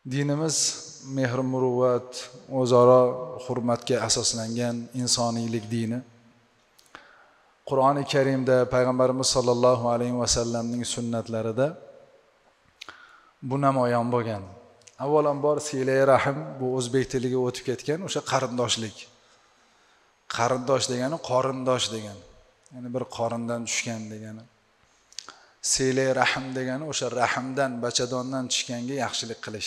Dinimiz mehr muruvvat, o'zaro hurmatga asoslangan insoniylik dini. Qur'oni Karimda Payg'ambarimiz sollallohu alayhi va sallamning sunnatlarida bu namoyon bo'lgan. Avvalambor silay rahim, bu o'zbek tiliga o'tib ketgan o'sha qarindoshlik. Qarindosh degani qorindosh degan. Ya'ni bir qorindan tushgan degani. Silay rahim degani o'sha rahimdan, bachadondan tushganga yaxshilik qilish.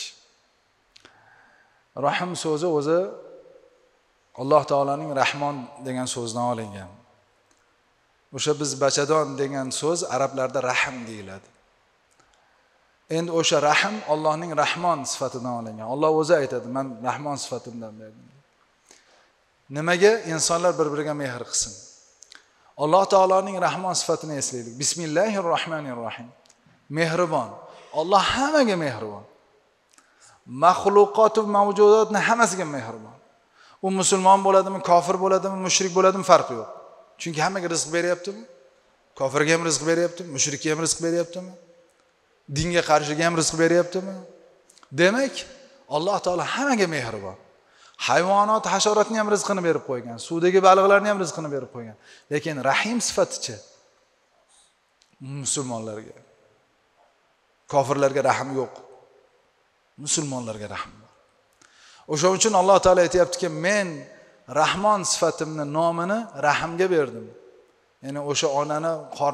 Rahim so'zi o'zi Alloh taolaning Rahmon degan so'zdan olingan. O'sha biz bachadon degan so'z arablarda rahim deyiladi. Endi o'sha rahim Allohning Rahmon sifatidan olingan. Alloh o'zi aytadi, men Rahmon sifatimdan berdim. Nimaga insonlar bir-biriga mehr qilsin? Alloh taolaning Rahmon sifatini eslaylik. Bismillahirrohmanirrohim. Mehribon. Alloh hammaga mehribon. Maxluqot va mavjudotning hammasiga mehribon. U musulmon bo'ladimi, kofir bo'ladimi, mushrik bo'ladimi farqi yo'q. Chunki hammaga rizq beryaptimi? Kofirga ham rizq beryaptimi? Mushrikka ham rizq beryaptimi? Dinga qarshiga ham rizq beryaptimi? Demak, Alloh taolo hammaga mehribon. Hayvonot, hasharotning ham rizqini berib qo'ygan, suvdagi baliqlarning ham rizqini berib qo'ygan. Lekin Rahim sifaticha musulmonlarga, kofirlarga rahm yo'q. Musulmonlarga rahm bor. O'sha uchun Alloh taolo aytayaptiki, men Rahmon sifatimni nomini Rahimga berdim. Ya'ni o'sha onani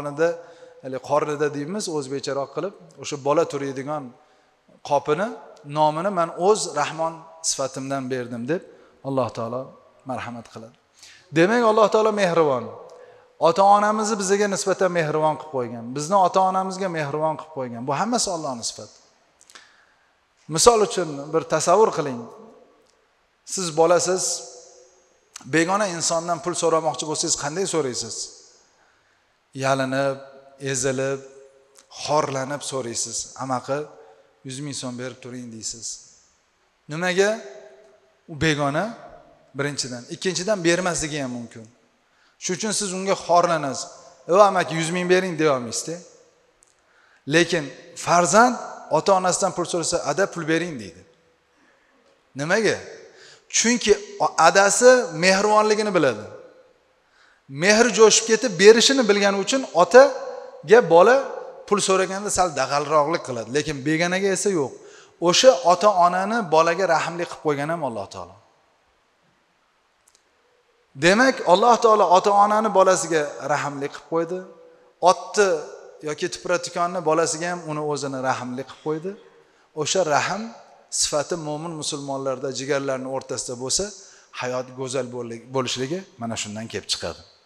qornida deymiz, o'zbekcharoq qilib, o'sha bola turadigan qopini nomini men o'z Rahmon sifatimdan berdim deb Alloh taolo marhamat qiladi. Demak, Alloh taolo mehribon. Ota-onamizni bizga nisbatan mehribon qilib qo'ygan. Bizni ota-onamizga mehribon qilib qo'ygan. Bu hammasi Allohning sifati. Misol uchun bir tasavvur qiling. Siz bolasiz, begona insondan pul so'ramoqchi bo'lsangiz qanday so'raysiz? Yalinib, ezilib, xorlanib so'raysiz. Amaqa 100 ming so'm berib turing deysiz. Nimaga? U begona birinchidan, ikkinchidan bermasligi ham mumkin. Shuning uchun siz unga xorlanasiz. Amaki 100 ming bering deya olmaysiz-da. Lekin farzand ota-onasidan pul so'rasa, "Ada pul bering" deydi. Nimaga? Chunki adasi mehribonligini biladi. Mehr jo'shib ketib berishini bilgani uchun otaga bola pul so'raganda sal dag'alroqlik qiladi, lekin begonaga esa yo'q. O'sha ota-onani bolaga rahmli qilib qo'ygan ham Alloh taolo. Demak, Alloh taolo ota-onani bolasiga rahmli qilib qo'ydi. Otni yoki tipratikonni bolasiga ham uni o'zini rahmli qilib qo'ydi. O'sha rahm sifati mo'min musulmonlarda jigarlarning o'rtasida bo'lsa, hayot go'zal bo'lishligi mana shundan kelib chiqadi.